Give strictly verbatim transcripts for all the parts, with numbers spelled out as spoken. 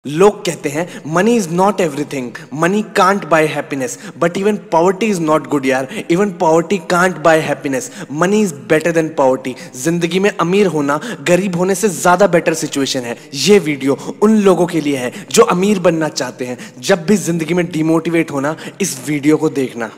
लोग कहते हैं money is not everything, money can't buy happiness, but even poverty is not good यार, even poverty can't buy happiness, money is better than poverty. जिंदगी में अमीर होना गरीब होने से ज्यादा बेटर सिचुएशन है। ये वीडियो उन लोगों के लिए है जो अमीर बनना चाहते हैं। जब भी जिंदगी में डिमोटिवेट होना, इस वीडियो को देखना।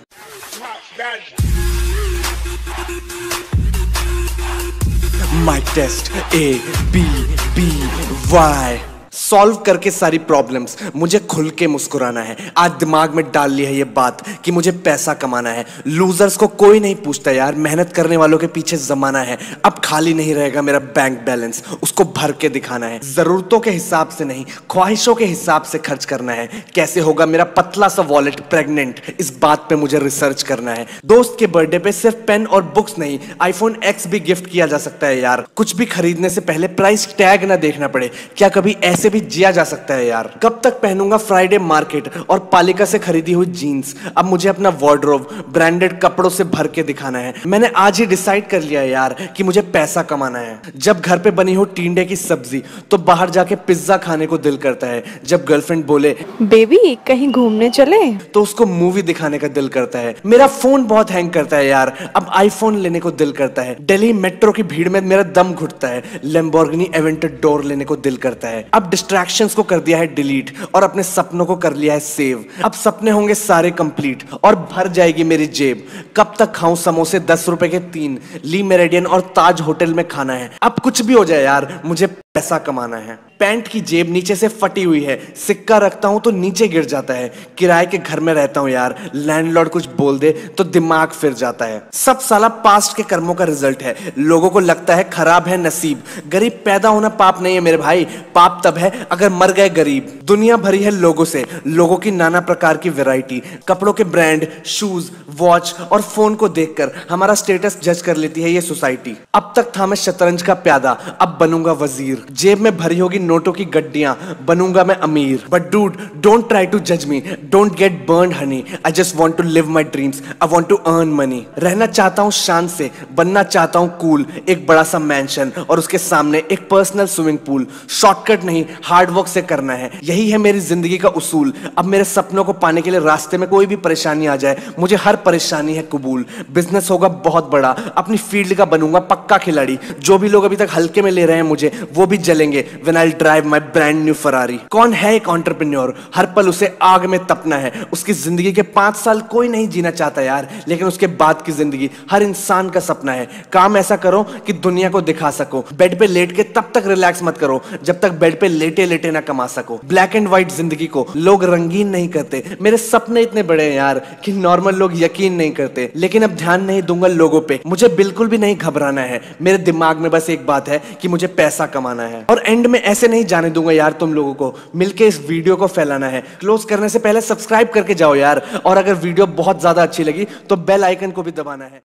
Mic test A B B Y solve करके सारी प्रॉब्लम्स, मुझे खुल के मुस्कुराना है। आज दिमाग में डाल ली है ये बात कि मुझे पैसा कमाना है। लूजर्स को कोई नहीं पूछता यार, मेहनत करने वालों के पीछे जमाना है। अब खाली नहीं रहेगा मेरा बैंक बैलेंस, उसको भर के दिखाना है। जरूरतों के हिसाब से नहीं, ख्वाहिशों के हिसाब से खर्च करना है। कैसे होगा मेरा पतला सा वॉलेट प्रेग्नेंट, इस बात पे मुझे रिसर्च करना है। दोस्त के बर्थडे पे सिर्फ पेन और बुक्स नहीं, आईफोन एक्स भी गिफ्ट किया जा सकता है यार। कुछ भी खरीदने से पहले प्राइस टैग ना देखना पड़े। क्या कभी ऐसे भी जिया जा सकता है यार? कब तक पहनूंगा फ्राइडे मार्केट और पालिका से खरीदी हुई जीन्स? अब मुझे अपना वार्डरोब ब्रांडेड कपड़ों से भर के दिखाना है। मैंने आज ही डिसाइड कर लिया यार कि मुझे पैसा कमाना है। जब घर पे बनी हो टिंडे की सब्जी तो बाहर जाके पिज्जा खाने को दिल करता है। जब गर्लफ्रेंड बोले बेबी कहीं घूमने चले, तो उसको मूवी दिखाने का दिल करता है। मेरा फोन बहुत हैंग करता है यार, अब आईफोन लेने को दिल करता है। दिल्ली मेट्रो की भीड़ में मेरा दम घुटता है, लैम्बोर्गिनी एवेंटडोर लेने को दिल करता है। अब डिस्ट्रैक्शंस को कर दिया है डिलीट और अपने सपनों को कर लिया है सेव। अब सपने होंगे सारे कंप्लीट और भर जाएगी मेरी जेब। कब तक खाऊं समोसे दस रुपए के तीन, ली मेरेडियन और ताज होटल में खाना है। अब कुछ भी हो जाए यार, मुझे पैसा कमाना है। पैंट की जेब नीचे से फटी हुई है, सिक्का रखता हूं तो नीचे गिर जाता है। किराए के घर में रहता हूं यार, लैंडलॉर्ड कुछ बोल दे तो दिमाग फिर जाता है। सब साला पास्ट के कर्मों का रिजल्ट है। लोगों को लगता है खराब है नसीब। गरीब पैदा होना पाप नहीं है मेरे भाई, पाप तब है अगर मर गए गरीब। दुनिया भरी है लोगों से, लोगों की नाना प्रकार की वैरायटी। कपड़ों के ब्रांड, शूज, वॉच और फोन को देखकर हमारा स्टेटस जज कर लेती है ये सोसाइटी। अब तक था मैं शतरंज का प्यादा, अब बनूंगा वजीर। जेब में भरी होगी नोटों की गड्डियां, बनूंगा मैं अमीर। But dude don't try to जज me, don't get burned honey. I just want to live my dreams, I want to earn money. रहना चाहता हूं शान से, बनना चाहता हूं कूल। एक बड़ा सा मैंशन और उसके सामने एक पर्सनल स्विमिंग पूल। शॉर्टकट नहीं, हार्ड वर्क से करना है। यही है मेरी जिंदगी का उसूल। अब मेरे सपनों को पाने के लिए रास्ते में कोई भी परेशानी आ जाए, मुझे हर परेशानी है कबूल। बिजनेस होगा बहुत बड़ा, अपनी फील्ड का बनूंगा पक्का खिलाड़ी। जो भी लोग अभी तक हल्के में ले रहे हैं मुझे, वो भी जलेंगे when I'll drive my brand new Ferrari। कौन है एक एंटरप्रेन्योर? हर पल उसे आग में तपना है। उसकी जिंदगी के पांच साल कोई नहीं जीना चाहता यार, लेकिन उसके बाद की जिंदगी हर इंसान का सपना है। काम ऐसा करो कि दुनिया को दिखा सको। बेड पे लेट के तब तक रिलैक्स मत करो जब तक बेड पे लेटे लेटे ना कमा सको। ब्लैक एंड व्हाइट जिंदगी को लोग रंगीन नहीं करते। मेरे सपने इतने बड़े हैं यार कि नॉर्मल लोग यकीन नहीं करते। लेकिन अब ध्यान नहीं दूंगा लोगों पे, मुझे बिल्कुल भी नहीं घबराना है। मेरे दिमाग में बस एक बात है कि मुझे पैसा कमाना है। और एंड में ऐसे नहीं जाने दूंगा यार तुम लोगों को। मिलके इस वीडियो को फैलाना है। क्लोज करने से पहले सब्सक्राइब करके जाओ यार, और अगर वीडियो बहुत ज्यादा अच्छी लगी तो बेल आइकन को भी दबाना है।